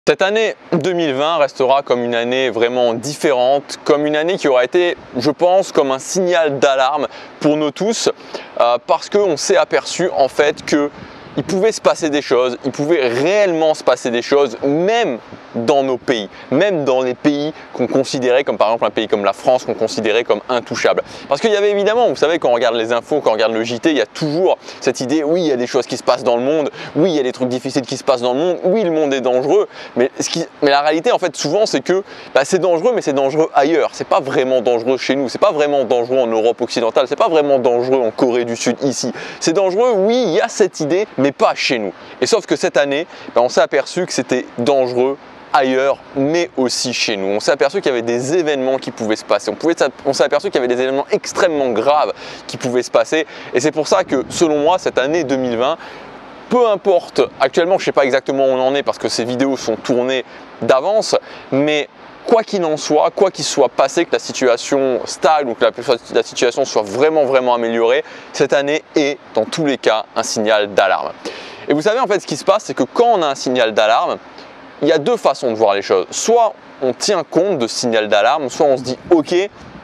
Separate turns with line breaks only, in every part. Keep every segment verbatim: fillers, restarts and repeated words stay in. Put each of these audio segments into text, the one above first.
Cette année deux mille vingt restera comme une année vraiment différente, comme une année qui aura été, je pense, comme un signal d'alarme pour nous tous, euh, parce qu'on s'est aperçu en fait que il pouvait se passer des choses, il pouvait réellement se passer des choses, même dans nos pays, même dans les pays qu'on considérait comme par exemple un pays comme la France, qu'on considérait comme intouchable. Parce qu'il y avait évidemment, vous savez, quand on regarde les infos, quand on regarde le J T, il y a toujours cette idée, oui, il y a des choses qui se passent dans le monde, oui, il y a des trucs difficiles qui se passent dans le monde, oui, le monde est dangereux, mais, ce qui, mais la réalité en fait souvent c'est que bah, c'est dangereux, mais c'est dangereux ailleurs, c'est pas vraiment dangereux chez nous, c'est pas vraiment dangereux en Europe occidentale, c'est pas vraiment dangereux en Corée du Sud ici, c'est dangereux, oui, il y a cette idée, mais pas chez nous. Et sauf que cette année, bah, on s'est aperçu que c'était dangereux ailleurs, mais aussi chez nous. On s'est aperçu qu'il y avait des événements qui pouvaient se passer. On, pouvait, on s'est aperçu qu'il y avait des événements extrêmement graves qui pouvaient se passer. Et c'est pour ça que, selon moi, cette année deux mille vingt, peu importe, actuellement, je ne sais pas exactement où on en est parce que ces vidéos sont tournées d'avance, mais quoi qu'il en soit, quoi qu'il soit passé, que la situation stagne ou que la, la situation soit vraiment, vraiment améliorée, cette année est, dans tous les cas, un signal d'alarme. Et vous savez, en fait, ce qui se passe, c'est que quand on a un signal d'alarme, il y a deux façons de voir les choses. Soit on tient compte de ce signal d'alarme, soit on se dit ok,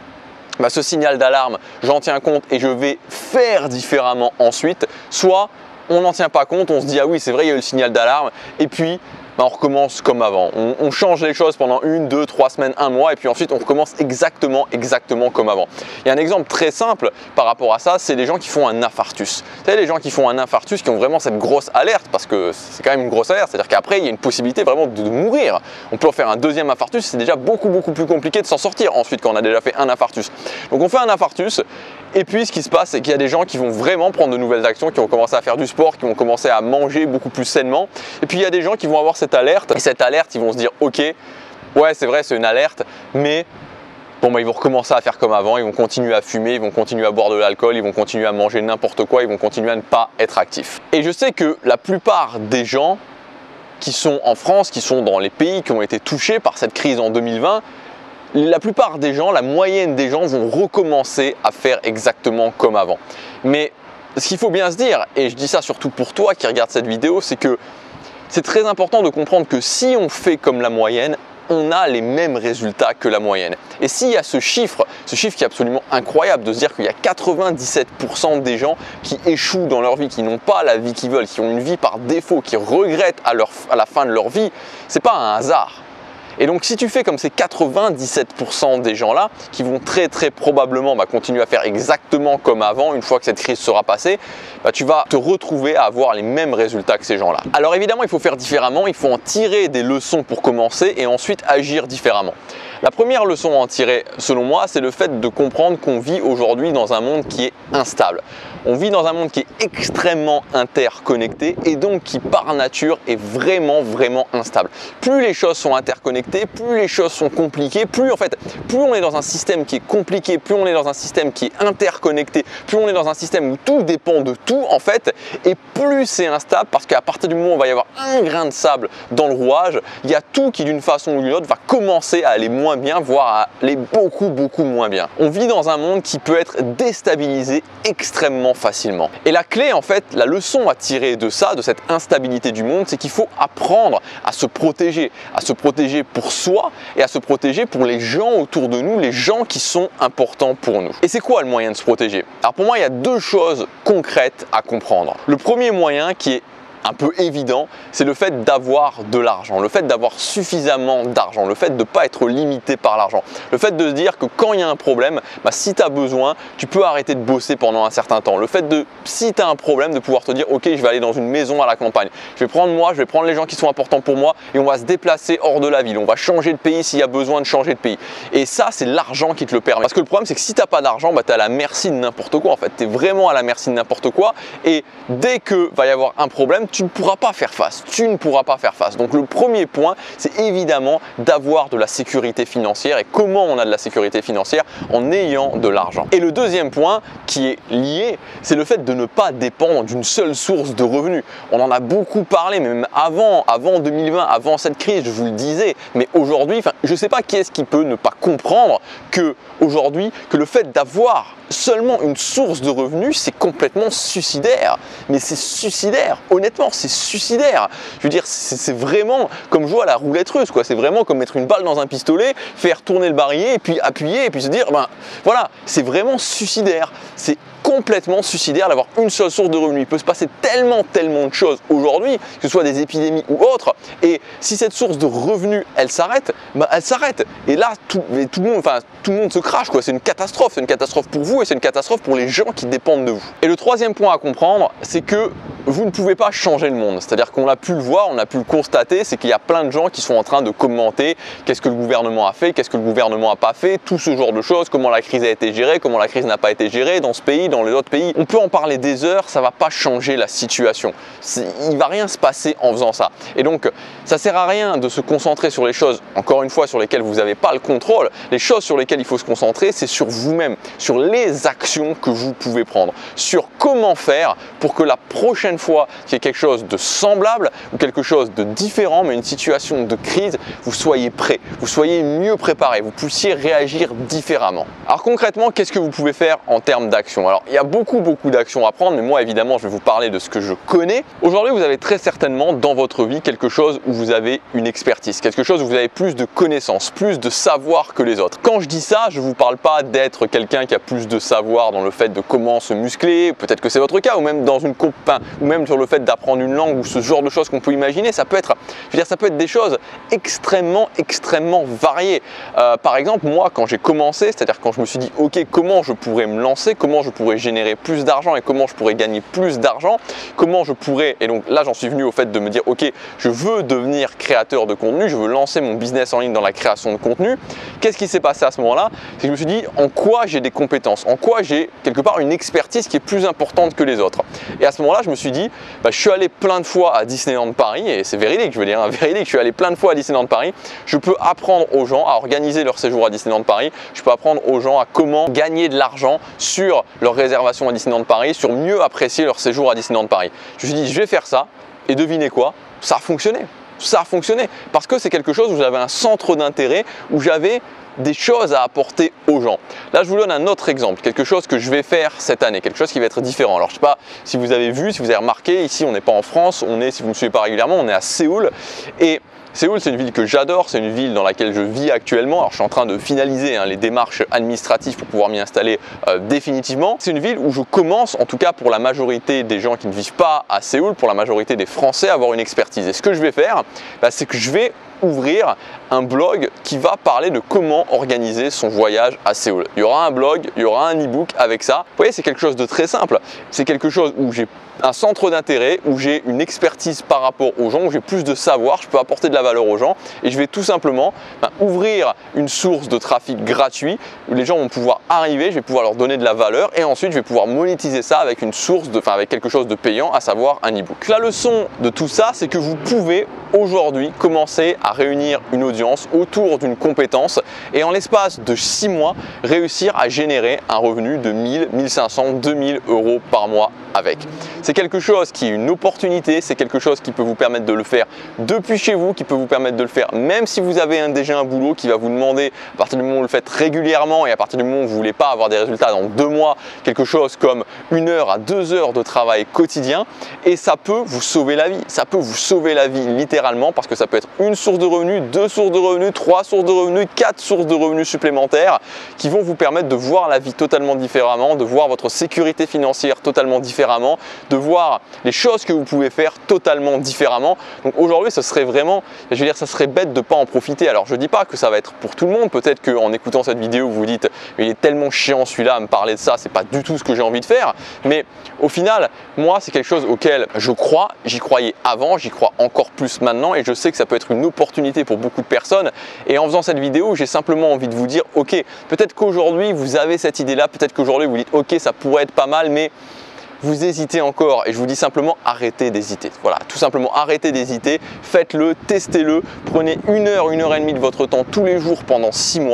bah ce signal d'alarme, j'en tiens compte et je vais faire différemment ensuite. Soit on n'en tient pas compte, on se dit ah oui c'est vrai il y a eu le signal d'alarme et puis bah, on recommence comme avant. On, on change les choses pendant une, deux, trois semaines, un mois et puis ensuite on recommence exactement, exactement comme avant. Il y a un exemple très simple par rapport à ça, c'est les gens qui font un infarctus. Vous savez, les gens qui font un infarctus, qui ont vraiment cette grosse alerte, parce que c'est quand même une grosse alerte, c'est-à-dire qu'après il y a une possibilité vraiment de, de mourir. On peut en faire un deuxième infarctus, c'est déjà beaucoup, beaucoup plus compliqué de s'en sortir ensuite quand on a déjà fait un infarctus. Donc on fait un infarctus et puis ce qui se passe, c'est qu'il y a des gens qui vont vraiment prendre de nouvelles actions, qui vont commencer à faire du sport, qui vont commencer à manger beaucoup plus sainement. Et puis il y a des gens qui vont avoir cette alerte, et cette alerte, ils vont se dire ok, ouais c'est vrai c'est une alerte, mais bon bah ils vont recommencer à faire comme avant, ils vont continuer à fumer, ils vont continuer à boire de l'alcool, ils vont continuer à manger n'importe quoi, ils vont continuer à ne pas être actifs. Et je sais que la plupart des gens qui sont en France, qui sont dans les pays qui ont été touchés par cette crise en deux mille vingt, la plupart des gens, la moyenne des gens vont recommencer à faire exactement comme avant. Mais ce qu'il faut bien se dire, et je dis ça surtout pour toi qui regarde cette vidéo, c'est que c'est très important de comprendre que si on fait comme la moyenne, on a les mêmes résultats que la moyenne. Et s'il y a ce chiffre, ce chiffre qui est absolument incroyable de se dire qu'il y a quatre-vingt-dix-sept pour cent des gens qui échouent dans leur vie, qui n'ont pas la vie qu'ils veulent, qui ont une vie par défaut, qui regrettent à, leur, à la fin de leur vie, c'est pas un hasard. Et donc si tu fais comme ces quatre-vingt-dix-sept pour cent des gens-là, qui vont très très probablement bah, continuer à faire exactement comme avant, une fois que cette crise sera passée, bah, tu vas te retrouver à avoir les mêmes résultats que ces gens-là. Alors évidemment, il faut faire différemment, il faut en tirer des leçons pour commencer et ensuite agir différemment. La première leçon à en tirer, selon moi, c'est le fait de comprendre qu'on vit aujourd'hui dans un monde qui est instable. On vit dans un monde qui est extrêmement interconnecté et donc qui par nature est vraiment vraiment instable. Plus les choses sont interconnectées, plus les choses sont compliquées, plus en fait, plus on est dans un système qui est compliqué, plus on est dans un système qui est interconnecté, plus on est dans un système où tout dépend de tout en fait, et plus c'est instable parce qu'à partir du moment où il va y avoir un grain de sable dans le rouage, il y a tout qui d'une façon ou d'une autre va commencer à aller moins bien, voire à aller beaucoup beaucoup moins bien. On vit dans un monde qui peut être déstabilisé extrêmement facilement. Et la clé en fait, la leçon à tirer de ça, de cette instabilité du monde, c'est qu'il faut apprendre à se protéger, à se protéger pour soi et à se protéger pour les gens autour de nous, les gens qui sont importants pour nous. Et c'est quoi le moyen de se protéger? Alors pour moi, il y a deux choses concrètes à comprendre. Le premier moyen qui est un peu évident, c'est le fait d'avoir de l'argent, le fait d'avoir suffisamment d'argent, le fait de ne pas être limité par l'argent, le fait de se dire que quand il y a un problème, bah, si tu as besoin, tu peux arrêter de bosser pendant un certain temps, le fait de, si tu as un problème, de pouvoir te dire ok, je vais aller dans une maison à la campagne, je vais prendre moi, je vais prendre les gens qui sont importants pour moi et on va se déplacer hors de la ville, on va changer de pays s'il y a besoin de changer de pays. Et ça, c'est l'argent qui te le permet. Parce que le problème, c'est que si tu n'as pas d'argent, bah, tu es à la merci de n'importe quoi en fait, tu es vraiment à la merci de n'importe quoi et dès que va y avoir un problème, tu ne pourras pas faire face, tu ne pourras pas faire face. Donc le premier point, c'est évidemment d'avoir de la sécurité financière. Et comment on a de la sécurité financière? En ayant de l'argent. Et le deuxième point qui est lié, c'est le fait de ne pas dépendre d'une seule source de revenus. On en a beaucoup parlé, mais même avant, avant deux mille vingt, avant cette crise, je vous le disais, mais aujourd'hui, je ne sais pas qui est-ce qui peut ne pas comprendre que aujourd'hui, que le fait d'avoir seulement une source de revenus, c'est complètement suicidaire. Mais c'est suicidaire. Honnêtement, complètement, c'est suicidaire. Je veux dire, c'est vraiment comme jouer à la roulette russe, quoi. C'est vraiment comme mettre une balle dans un pistolet, faire tourner le barillet et puis appuyer et puis se dire, ben voilà, c'est vraiment suicidaire. C'est complètement suicidaire d'avoir une seule source de revenus. Il peut se passer tellement, tellement de choses aujourd'hui, que ce soit des épidémies ou autres, et si cette source de revenus, elle s'arrête, bah elle s'arrête. Et là, tout, tout, le monde, enfin, tout le monde se crache, quoi. C'est une catastrophe. C'est une catastrophe pour vous et c'est une catastrophe pour les gens qui dépendent de vous. Et le troisième point à comprendre, c'est que vous ne pouvez pas changer le monde. C'est-à-dire qu'on a pu le voir, on a pu le constater, c'est qu'il y a plein de gens qui sont en train de commenter qu'est-ce que le gouvernement a fait, qu'est-ce que le gouvernement n'a pas fait, tout ce genre de choses, comment la crise a été gérée, comment la crise n'a pas été gérée dans ce pays, dans les autres pays. On peut en parler des heures, ça ne va pas changer la situation. Il ne va rien se passer en faisant ça. Et donc, ça ne sert à rien de se concentrer sur les choses, encore une fois, sur lesquelles vous n'avez pas le contrôle. Les choses sur lesquelles il faut se concentrer, c'est sur vous-même, sur les actions que vous pouvez prendre, sur comment faire pour que la prochaine fois qu'il y ait quelque chose de semblable ou quelque chose de différent, mais une situation de crise, vous soyez prêt, vous soyez mieux préparé, vous puissiez réagir différemment. Alors concrètement, qu'est-ce que vous pouvez faire en termes d'action? Alors il y a beaucoup beaucoup d'actions à prendre, mais moi évidemment je vais vous parler de ce que je connais. Aujourd'hui vous avez très certainement dans votre vie quelque chose où vous avez une expertise, quelque chose où vous avez plus de connaissances, plus de savoir que les autres. Quand je dis ça, je ne vous parle pas d'être quelqu'un qui a plus de savoir dans le fait de comment se muscler, peut-être que c'est votre cas, ou même dans une enfin, ou même sur le fait d'apprendre une langue ou ce genre de choses qu'on peut imaginer. Ça peut être, je veux dire, ça peut être des choses extrêmement, extrêmement variées. Euh, par exemple, moi, quand j'ai commencé, c'est-à-dire quand je me suis dit, ok, comment je pourrais me lancer, comment je pourrais générer plus d'argent et comment je pourrais gagner plus d'argent, comment je pourrais, et donc là, j'en suis venu au fait de me dire, ok, je veux devenir créateur de contenu, je veux lancer mon business en ligne dans la création de contenu. Qu'est-ce qui s'est passé à ce moment-là? C'est que je me suis dit, en quoi j'ai des compétences, en quoi j'ai quelque part une expertise qui est plus importante que les autres. Et à ce moment-là, je me suis dit, bah, je suis allé plein de fois à Disneyland Paris, et c'est véridique, je veux dire, hein, véridique, je suis allé plein de fois à Disneyland Paris, je peux apprendre aux gens à organiser leur séjour à Disneyland Paris, je peux apprendre aux gens à comment gagner de l'argent sur leur réservation à Disneyland Paris, sur mieux apprécier leur séjour à Disneyland Paris. Je me suis dit, je vais faire ça, et devinez quoi, ça a fonctionné. Ça a fonctionné parce que c'est quelque chose où j'avais un centre d'intérêt, où j'avais des choses à apporter aux gens. Là, je vous donne un autre exemple, quelque chose que je vais faire cette année, quelque chose qui va être différent. Alors, je ne sais pas si vous avez vu, si vous avez remarqué, ici, on n'est pas en France, on est, si vous ne me suivez pas régulièrement, on est à Séoul. Et Séoul, c'est une ville que j'adore, c'est une ville dans laquelle je vis actuellement. Alors, je suis en train de finaliser hein, les démarches administratives pour pouvoir m'y installer euh, définitivement. C'est une ville où je commence, en tout cas pour la majorité des gens qui ne vivent pas à Séoul, pour la majorité des Français, à avoir une expertise. Et ce que je vais faire, bah, c'est que je vais ouvrir un blog qui va parler de comment organiser son voyage à Séoul. Il y aura un blog, il y aura un e-book avec ça. Vous voyez, c'est quelque chose de très simple. C'est quelque chose où j'ai un centre d'intérêt, où j'ai une expertise par rapport aux gens, où j'ai plus de savoir, je peux apporter de la valeur aux gens et je vais tout simplement ben, ouvrir une source de trafic gratuit où les gens vont pouvoir arriver, je vais pouvoir leur donner de la valeur et ensuite je vais pouvoir monétiser ça avec une source, de, enfin avec quelque chose de payant, à savoir un e-book. La leçon de tout ça, c'est que vous pouvez aujourd'hui commencer à réunir une audience autour d'une compétence et en l'espace de six mois, réussir à générer un revenu de mille, mille cinq cents, deux mille euros par mois avec. C'est quelque chose qui est une opportunité, c'est quelque chose qui peut vous permettre de le faire depuis chez vous, qui peut vous permettre de le faire même si vous avez un, déjà un boulot qui va vous demander, à partir du moment où vous le faites régulièrement et à partir du moment où vous ne voulez pas avoir des résultats dans deux mois, quelque chose comme une heure à deux heures de travail quotidien et ça peut vous sauver la vie. Ça peut vous sauver la vie littéralement parce que ça peut être une source de revenus, deux sources de revenus, trois sources de revenus, quatre sources de revenus supplémentaires qui vont vous permettre de voir la vie totalement différemment, de voir votre sécurité financière totalement différemment, de voir les choses que vous pouvez faire totalement différemment. Donc aujourd'hui, ce serait vraiment, je veux dire, ça serait bête de ne pas en profiter. Alors je ne dis pas que ça va être pour tout le monde. Peut-être qu'en écoutant cette vidéo, vous vous dites, il est tellement chiant celui-là à me parler de ça, c'est pas du tout ce que j'ai envie de faire. Mais au final, moi, c'est quelque chose auquel je crois. J'y croyais avant, j'y crois encore plus maintenant et je sais que ça peut être une opportunité pour beaucoup de personnes. Et en faisant cette vidéo, j'ai simplement envie de vous dire, ok, peut-être qu'aujourd'hui, vous avez cette idée-là, peut-être qu'aujourd'hui, vous dites, ok, ça pourrait être pas mal, mais vous hésitez encore et je vous dis simplement arrêtez d'hésiter. Voilà, tout simplement arrêtez d'hésiter, faites-le, testez-le, prenez une heure, une heure et demie de votre temps tous les jours pendant six mois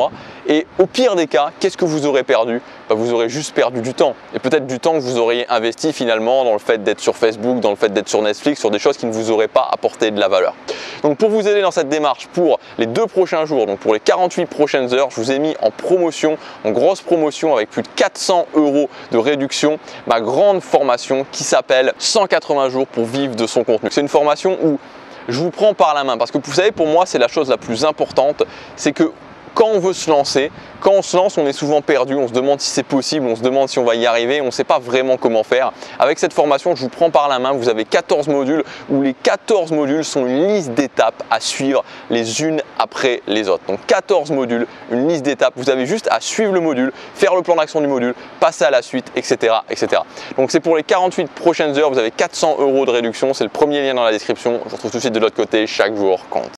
Et au pire des cas, qu'est-ce que vous aurez perdu? Bah, vous aurez juste perdu du temps. Et peut-être du temps que vous auriez investi finalement dans le fait d'être sur Facebook, dans le fait d'être sur Netflix, sur des choses qui ne vous auraient pas apporté de la valeur. Donc pour vous aider dans cette démarche, pour les deux prochains jours, donc pour les quarante-huit prochaines heures, je vous ai mis en promotion, en grosse promotion avec plus de quatre cents euros de réduction, ma grande formation qui s'appelle cent quatre-vingts jours pour vivre de son contenu. C'est une formation où je vous prends par la main parce que vous savez, pour moi, c'est la chose la plus importante, c'est que quand on veut se lancer, quand on se lance, on est souvent perdu, on se demande si c'est possible, on se demande si on va y arriver, on ne sait pas vraiment comment faire. Avec cette formation, je vous prends par la main, vous avez quatorze modules où les quatorze modules sont une liste d'étapes à suivre les unes après les autres. Donc quatorze modules, une liste d'étapes, vous avez juste à suivre le module, faire le plan d'action du module, passer à la suite, et cetera et cetera. Donc c'est pour les quarante-huit prochaines heures, vous avez quatre cents euros de réduction, c'est le premier lien dans la description. Je vous retrouve tout de suite de l'autre côté, chaque jour compte.